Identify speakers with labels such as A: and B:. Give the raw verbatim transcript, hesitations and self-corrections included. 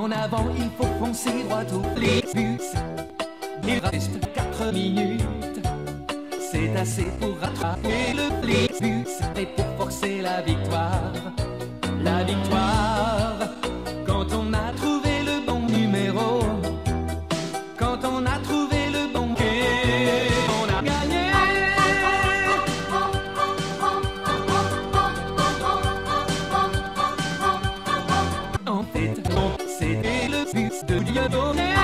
A: En avant, il faut foncer droit au bus. Il reste quatre minutes. C'est assez pour rattraper le bus et pour forcer la victoire. La victoire, quand on a trouvé le bon numéro, quand on a trouvé le bon quai, on a gagné. En fait, c'était le bus de Dieudonné.